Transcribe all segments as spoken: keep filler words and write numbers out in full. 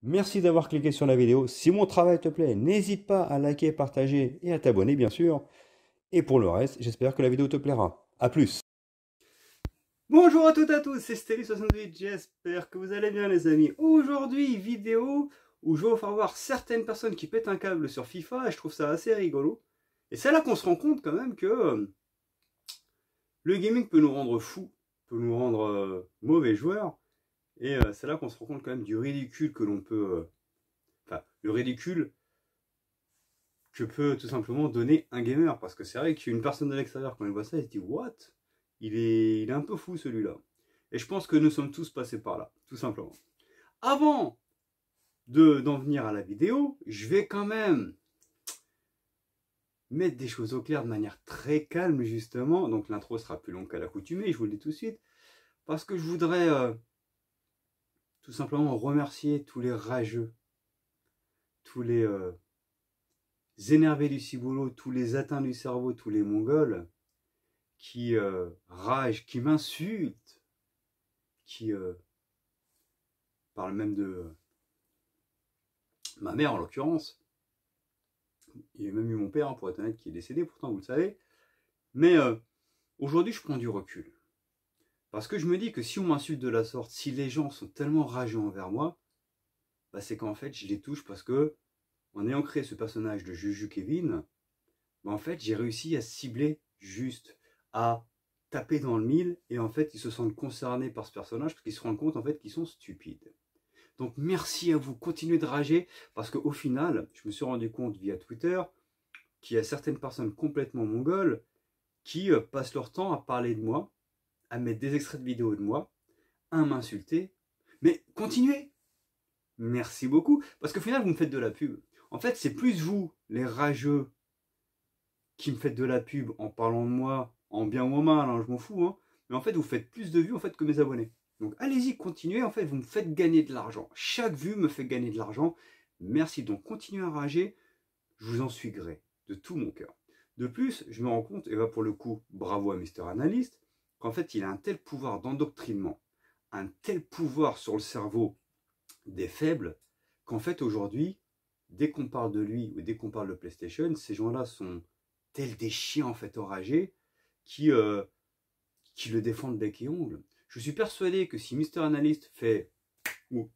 Merci d'avoir cliqué sur la vidéo. Si mon travail te plaît, n'hésite pas à liker, partager et à t'abonner, bien sûr. Et pour le reste, j'espère que la vidéo te plaira. A plus! Bonjour à toutes et à tous, c'est Stelly soixante-huit, j'espère que vous allez bien les amis. Aujourd'hui, vidéo où je vais vous faire voir certaines personnes qui pètent un câble sur FIFA et je trouve ça assez rigolo. Et c'est là qu'on se rend compte quand même que euh, le gaming peut nous rendre fous, peut nous rendre euh, mauvais joueurs. Et euh, c'est là qu'on se rend compte quand même du ridicule que l'on peut... Euh, enfin, le ridicule que peut tout simplement donner un gamer. Parce que c'est vrai qu'une personne de l'extérieur, quand elle voit ça, elle se dit « What ? Il est, il est un peu fou celui-là ». Et je pense que nous sommes tous passés par là, tout simplement. Avant de, d'en venir à la vidéo, je vais quand même mettre des choses au clair de manière très calme, justement. Donc l'intro sera plus longue qu'à l'accoutumée, je vous le dis tout de suite. Parce que je voudrais euh, tout simplement remercier tous les rageux, tous les euh, énervés du ciboulot, tous les atteints du cerveau, tous les mongols qui euh, ragent, qui m'insultent, qui euh, parlent même de euh, ma mère en l'occurrence. Il y a même eu mon père, hein, pour être honnête, qui est décédé, pourtant vous le savez. Mais euh, aujourd'hui, je prends du recul. Parce que je me dis que si on m'insulte de la sorte, si les gens sont tellement rageux envers moi, bah c'est qu'en fait, je les touche parce que, en ayant créé ce personnage de Juju Kevin, bah en fait, j'ai réussi à cibler juste, à taper dans le mille, et en fait, ils se sentent concernés par ce personnage parce qu'ils se rendent compte en fait qu'ils sont stupides. Donc merci à vous, continuez de rager, parce qu'au final, je me suis rendu compte via Twitter qu'il y a certaines personnes complètement mongoles qui euh, passent leur temps à parler de moi, à mettre des extraits de vidéos de moi, à m'insulter. Mais continuez! Merci beaucoup, parce qu'au final, vous me faites de la pub. En fait, c'est plus vous, les rageux, qui me faites de la pub en parlant de moi, en bien ou en mal, hein, je m'en fous, hein. Mais en fait, vous faites plus de vues en fait, que mes abonnés. Donc allez-y, continuez, en fait, vous me faites gagner de l'argent. Chaque vue me fait gagner de l'argent. Merci, donc continuez à rager, je vous en suis gré, de tout mon cœur. De plus, je me rends compte, et là pour le coup, bravo à Mister Analyst, qu'en fait, il a un tel pouvoir d'endoctrinement, un tel pouvoir sur le cerveau des faibles, qu'en fait, aujourd'hui, dès qu'on parle de lui ou dès qu'on parle de PlayStation, ces gens-là sont tels des chiens, en fait, enragés, qui, euh, qui le défendent bec et ongle. Je suis persuadé que si Mister Analyst fait... Ou,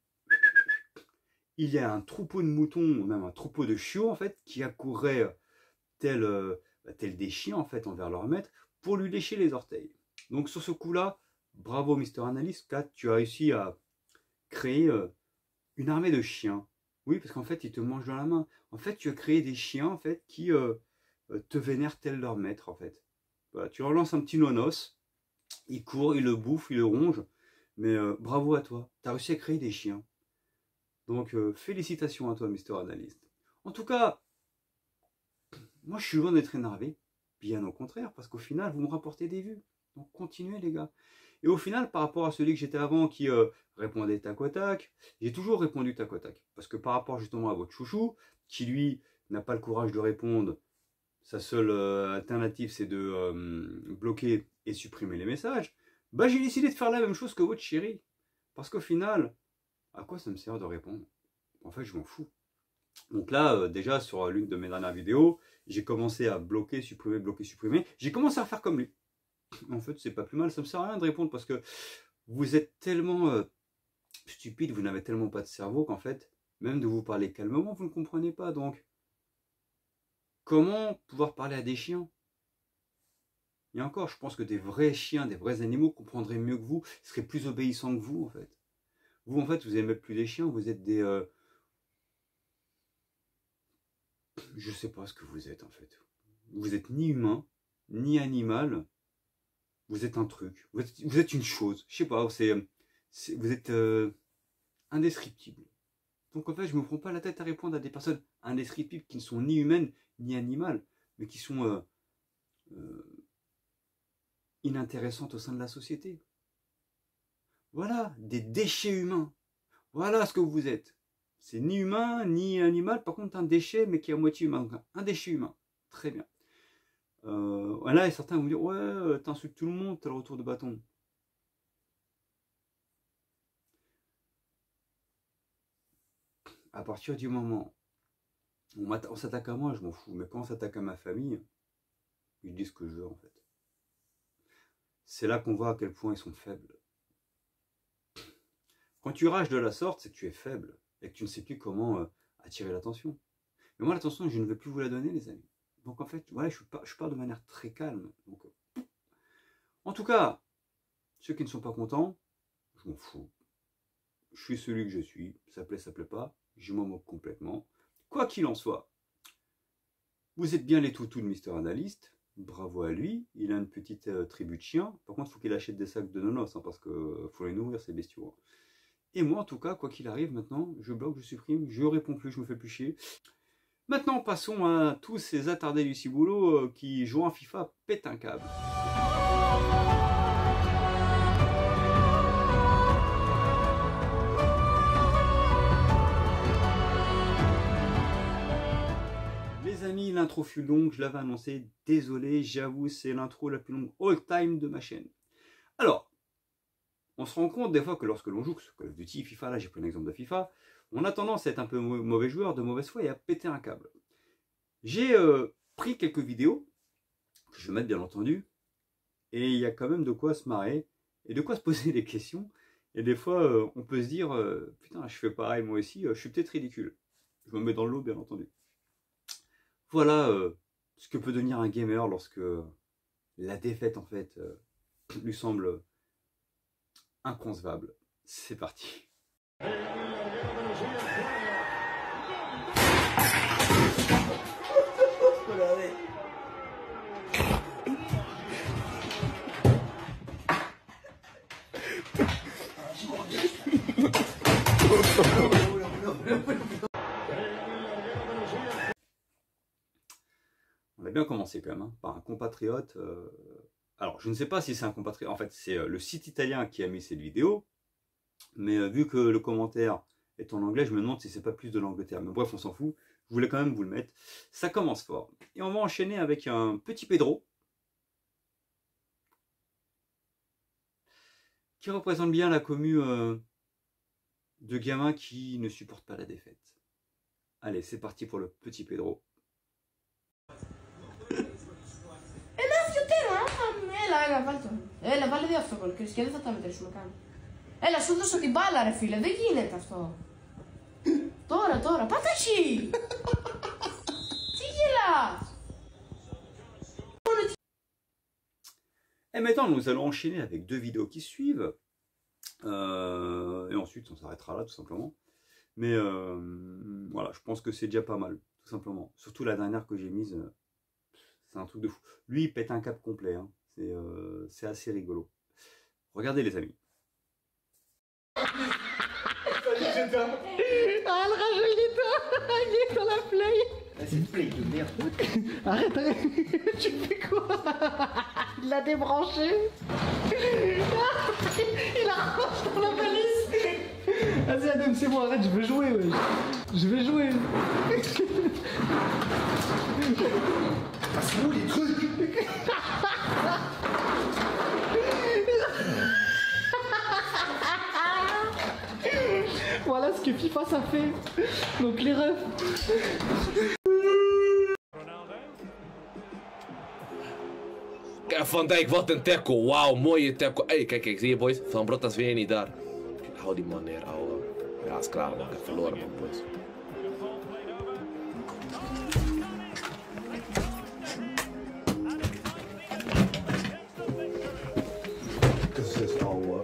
il y a un troupeau de moutons, ou même un troupeau de chiots, en fait, qui accourrait tel, euh, tel des chiens, en fait, envers leur maître, pour lui lécher les orteils. Donc, sur ce coup-là, bravo Mister Analyst, car tu as réussi à créer euh, une armée de chiens. Oui, parce qu'en fait, ils te mangent dans la main. En fait, tu as créé des chiens, en fait, qui euh, te vénèrent tel leur maître, en fait. Voilà, tu leur lances un petit nonos, ils courent, ils le bouffent, ils le rongent, mais euh, bravo à toi, tu as réussi à créer des chiens. Donc, euh, félicitations à toi, Mister Analyst. En tout cas, moi, je suis loin d'être énervé, bien au contraire, parce qu'au final, vous me rapportez des vues. Donc, continuez, les gars. Et au final, par rapport à celui que j'étais avant qui euh, répondait tac au tac, j'ai toujours répondu tac au tac. Parce que par rapport justement à votre chouchou, qui lui n'a pas le courage de répondre, sa seule euh, alternative c'est de euh, bloquer et supprimer les messages, bah j'ai décidé de faire la même chose que votre chéri. Parce qu'au final, à quoi ça me sert de répondre? En fait, je m'en fous. Donc là, euh, déjà sur l'une de mes dernières vidéos, j'ai commencé à bloquer, supprimer, bloquer, supprimer. J'ai commencé à faire comme lui. En fait, c'est pas plus mal, ça me sert à rien de répondre parce que vous êtes tellement euh, stupide, vous n'avez tellement pas de cerveau qu'en fait, même de vous parler calmement, vous ne comprenez pas. Donc, comment pouvoir parler à des chiens? Et encore, je pense que des vrais chiens, des vrais animaux comprendraient mieux que vous, seraient plus obéissants que vous, en fait. Vous, en fait, vous n'êtes même plus des chiens, vous êtes des... Euh... Je sais pas ce que vous êtes, en fait. Vous êtes ni humain, ni animal, vous êtes un truc, vous êtes, vous êtes une chose, je sais pas, c'est, vous êtes euh, indescriptible. Donc en fait, je me prends pas la tête à répondre à des personnes indescriptibles qui ne sont ni humaines ni animales, mais qui sont euh, euh, inintéressantes au sein de la société. Voilà, des déchets humains. Voilà ce que vous êtes. C'est ni humain ni animal, par contre un déchet, mais qui est à moitié humain. Donc un déchet humain. Très bien. Euh, voilà, et certains vont me dire, ouais, t'insultes tout le monde, t'as le retour de bâton. à partir du moment où on, on s'attaque à moi, je m'en fous. Mais quand on s'attaque à ma famille, ils disent ce que je veux en fait. C'est là qu'on voit à quel point ils sont faibles. Quand tu rages de la sorte, c'est que tu es faible et que tu ne sais plus comment euh, attirer l'attention. Mais moi, l'attention, je ne vais plus vous la donner, les amis. Donc en fait, voilà, je, je parle de manière très calme. Donc, euh, en tout cas, ceux qui ne sont pas contents, je m'en fous. Je suis celui que je suis. Ça plaît, ça plaît pas. Je m'en moque complètement. Quoi qu'il en soit, vous êtes bien les toutous de Mister Analyst. Bravo à lui. Il a une petite euh, tribu de chiens. Par contre, il faut qu'il achète des sacs de nonos, hein, parce qu'il euh, faut les nourrir, ces bestiaux. Hein. Et moi, en tout cas, quoi qu'il arrive, maintenant, je bloque, je supprime, je réponds plus, je me fais plus chier. Maintenant, passons à tous ces attardés du ciboulot euh, qui, jouant à FIFA, pètent un câble. Les amis, l'intro fut longue, je l'avais annoncé, désolé, j'avoue, c'est l'intro la plus longue all-time de ma chaîne. Alors, on se rend compte des fois que lorsque l'on joue, Call of Duty, FIFA, là j'ai pris un exemple de FIFA, on a tendance à être un peu mauvais joueur, de mauvaise foi et à péter un câble. J'ai euh, pris quelques vidéos, que je vais mettre bien entendu, et il y a quand même de quoi se marrer, et de quoi se poser des questions, et des fois euh, on peut se dire, euh, putain je fais pareil moi aussi, euh, je suis peut-être ridicule. Je me mets dans le lot bien entendu. Voilà euh, ce que peut devenir un gamer lorsque la défaite en fait euh, lui semble inconcevable. C'est parti. On a bien commencé quand même, hein, par un compatriote. Euh... Alors, je ne sais pas si c'est un compatriote. En fait, c'est euh, le site italien qui a mis cette vidéo. Mais euh, vu que le commentaire est en anglais, je me demande si c'est pas plus de l'Angleterre. Mais bref, on s'en fout. Je voulais quand même vous le mettre. Ça commence fort. Et on va enchaîner avec un petit Pedro. Qui représente bien la commu euh, de gamins qui ne supportent pas la défaite. Allez, c'est parti pour le petit Pedro. Έλα, βάλτε τον. Έλα, βάλε δύο αυτοκόλλου και δεν θα τα μετρήσουμε καν. Έλα, σου δώσω την μπάλα, ρε φίλε. Δεν γίνεται αυτό. Τώρα, τώρα. Πάτα εκεί. Τι γελάς? Et maintenant, nous allons enchaîner avec deux vidéos qui suivent. Euh, et ensuite, on s'arrêtera là, tout simplement. Mais euh, voilà, je pense que c'est déjà pas mal, tout simplement. Surtout la dernière que j'ai mise, euh, c'est un truc de fou. Lui, il pète un cap complet. Hein. C'est euh, assez rigolo. Regardez, les amis. Ah, le rageux, il est là. Il est dans la play. C'est une play de merde. Arrête, arrête. Tu fais quoi? Il l'a débranché. Il la range dans la valise. Vas-y, Adam, c'est bon, arrête, je veux jouer, ouais. Je vais jouer. Passe-nous les trucs. Voilà ce que FIFA ça fait. Donc les refs. Van Dijk, wat een tackle. Wauw, mooie tackle. Hey, kijk, kijk, zie je boys? Van Brotas weer niet daar. Hou die man neer, ouwe. Ja, is klaar man. Ik heb verloren man, boys. Dat is ouwe.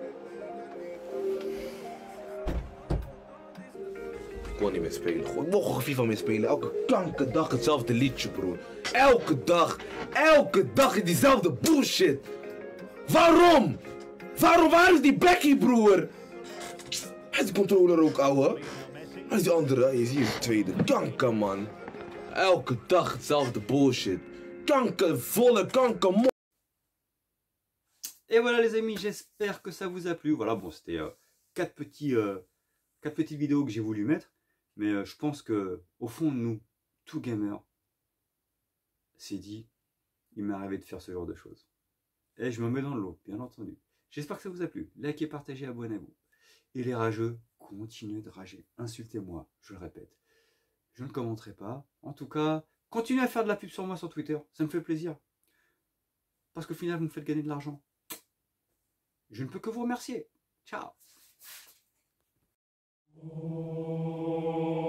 Ik kon niet meer spelen. Gewoon nog een FIFA meer spelen. Elke kanker dag hetzelfde liedje, broer. Elke dag. Elke dag diezelfde bullshit. Waarom? Waarom? Waar is die Becky, broer? Hij is die controller ook, ouwe. Waar is die andere? Je ziet de tweede. Kanker, man. Elke dag hetzelfde bullshit. Kanker, volle kanker, mo. Et voilà les amis, j'espère que ça vous a plu. Voilà, bon, c'était euh, quatre, petits, euh, quatre petites vidéos que j'ai voulu mettre. Mais euh, je pense que au fond de nous, tout gamer s'est dit, il m'est arrivé de faire ce genre de choses. Et je me mets dans le lot, bien entendu. J'espère que ça vous a plu. Likez, partagez, abonnez-vous. Et les rageux, continuez de rager. Insultez-moi, je le répète. Je ne commenterai pas. En tout cas, continuez à faire de la pub sur moi sur Twitter. Ça me fait plaisir. Parce qu'au final, vous me faites gagner de l'argent. Je ne peux que vous remercier. Ciao.